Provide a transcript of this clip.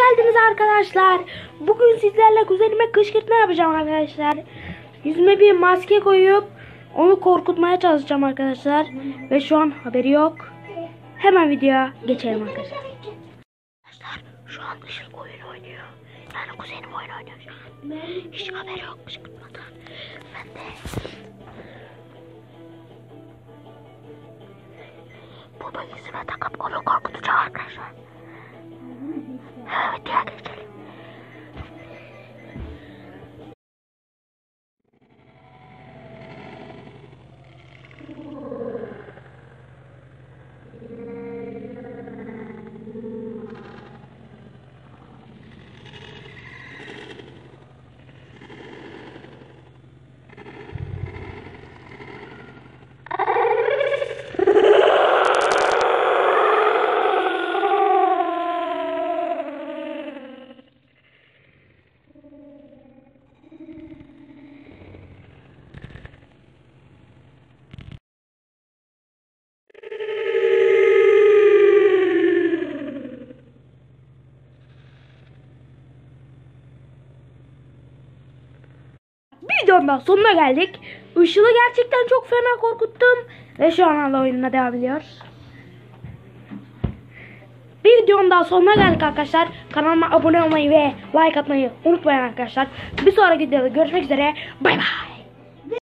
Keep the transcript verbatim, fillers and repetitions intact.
geldiniz arkadaşlar. Bugün sizlerle kuzenime kışkırtma yapacağım arkadaşlar. Yüzüme bir maske koyup onu korkutmaya çalışacağım arkadaşlar. Ve şu an haberi yok. Hemen videoya geçelim arkadaşlar. Arkadaşlar şu an Işıl oyun oynuyor. Yani kuzenim oyun oynuyor şu an. Hiç haberi yok kışkırtmadan. Ben de bunu yüzüme takıp onu korkutacağım arkadaşlar. Evet, videoya geçelim. Videonun sonuna geldik. Işıl'ı gerçekten çok fena korkuttum. Ve şu an hala oyununa devam ediyoruz. Bir videonun daha sonuna geldik arkadaşlar. Kanalıma abone olmayı ve like atmayı unutmayın arkadaşlar. Bir sonraki videoda görüşmek üzere. Bay bay.